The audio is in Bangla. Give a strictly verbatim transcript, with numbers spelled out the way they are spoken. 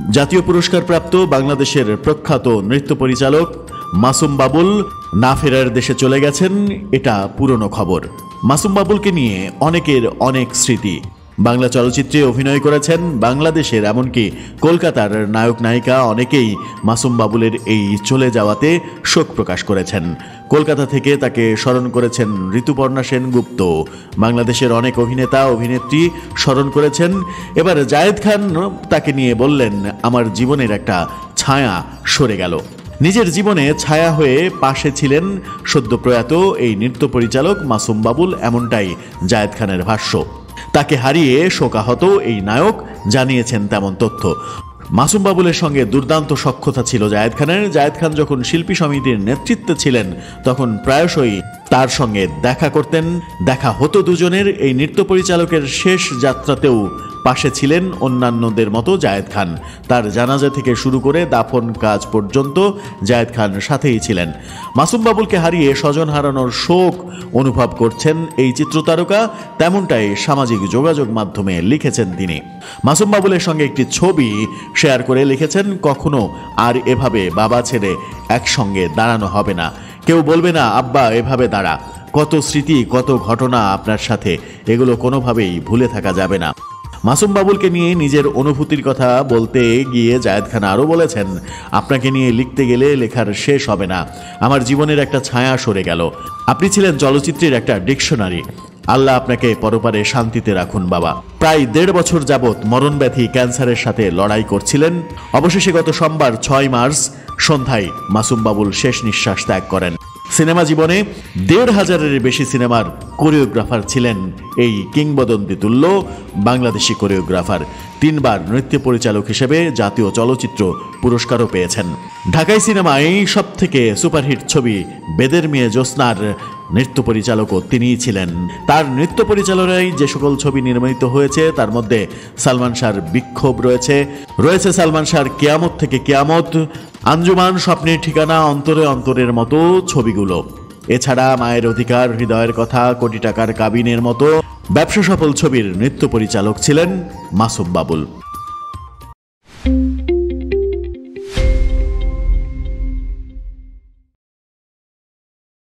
জাতীয় পুরস্কারপ্রাপ্ত বাংলাদেশের প্রখ্যাত নৃত্য পরিচালক মাসুম বাবুল না ফেরার দেশে চলে গেছেন, এটা পুরনো খবর। মাসুম বাবুলকে নিয়ে অনেকের অনেক স্মৃতি। বাংলা চলচ্চিত্রে অভিনয় করেছেন বাংলাদেশের, এমনকি কলকাতার নায়ক নায়িকা অনেকেই মাসুম বাবুলের এই চলে যাওয়াতে শোক প্রকাশ করেছেন। কলকাতা থেকে তাকে স্মরণ করেছেন ঋতুপর্ণা সেনগুপ্ত। বাংলাদেশের অনেক অভিনেতা অভিনেত্রী স্মরণ করেছেন। এবার জায়েদ খান তাকে নিয়ে বললেন, আমার জীবনের একটা ছায়া সরে গেল। নিজের জীবনে ছায়া হয়ে পাশে ছিলেন সদ্য প্রয়াত এই নৃত্য পরিচালক মাসুম বাবুল, এমনটাই জায়েদ খানের ভাষ্য। তাকে হারিয়ে শোকাহত এই নায়ক জানিয়েছেন তেমন তথ্য। মাসুম বাবুলের সঙ্গে দুর্দান্ত সখ্যতা ছিল জায়েদ খানের। জায়েদ খান যখন শিল্পী সমিতির নেতৃত্বে ছিলেন তখন প্রায়শই তার সঙ্গে দেখা করতেন, দেখা হতো দুজনের। এই নৃত্য পরিচালকের শেষ যাত্রাতেও পাশে ছিলেন অন্যান্যদের মতো জায়েদ খান। তার জানাজা থেকে শুরু করে দাফন কাজ পর্যন্ত জায়েদ খান সাথেই ছিলেন। মাসুম বাবুলকে হারিয়ে স্বজন হারানোর শোক অনুভব করছেন এই চিত্রতারকা, তেমনটাই সামাজিক যোগাযোগ মাধ্যমে লিখেছেন তিনি। মাসুম বাবুলের সঙ্গে একটি ছবি শেয়ার করে লিখেছেন, কখনো আর এভাবে বাবা ছেলে একসঙ্গে দাঁড়ানো হবে না। কেউ বলবে না আব্বা এভাবে দাঁড়া। কত স্মৃতি, কত ঘটনা আপনার সাথে, এগুলো কোনোভাবেই ভুলে থাকা যাবে না। মাসুম বাবুলকে নিয়ে নিজের অনুভূতির কথা বলতে গিয়ে জায়েদ খান আরও বলেছেন, আপনাকে নিয়ে লিখতে গেলে লেখার শেষ হবে না। আমার জীবনের একটা ছায়া সরে গেল। আপনি ছিলেন চলচ্চিত্রের একটা ডিকশনারি। আল্লাহ আপনাকে পরপারে শান্তিতে রাখুন বাবা। প্রায় দেড় বছর যাবৎ মরণব্যাধি ক্যান্সারের সাথে লড়াই করছিলেন। অবশেষে গত সোমবার ছয় মার্চ সন্ধ্যায় মাসুম বাবুল শেষ নিঃশ্বাস ত্যাগ করেন। সিনেমা জীবনে দেড় হাজারের বেশি সিনেমার কোরিওগ্রাফার ছিলেন এই কিংবদন্তি তুল্য বাংলাদেশি কোরিওগ্রাফার। তিনবার নৃত্য পরিচালক হিসেবে জাতীয় চলচ্চিত্র পুরস্কারও পেয়েছেন। ঢাকাই সিনেমায় সব থেকে সুপারহিট ছবি বেদের মেয়ে জ্যোৎস্নার নৃত্য পরিচালকও তিনিই ছিলেন। তার নৃত্য পরিচালনায় যে সকল ছবি নির্মিত হয়েছে তার মধ্যে সালমান শাহর বিক্ষোভ রয়েছে, রয়েছে সালমান শাহর কেয়ামত থেকে কেয়ামত, আঞ্জুমান, স্বপ্নের ঠিকানা, অন্তরে অন্তরের মতো ছবিগুলো। এছাড়া মায়ের অধিকার, হৃদয়ের কথা, কোটি টাকার কাবিনের মতো ব্যবসা সফল ছবির নৃত্য পরিচালক ছিলেন মাসুম বাবুল।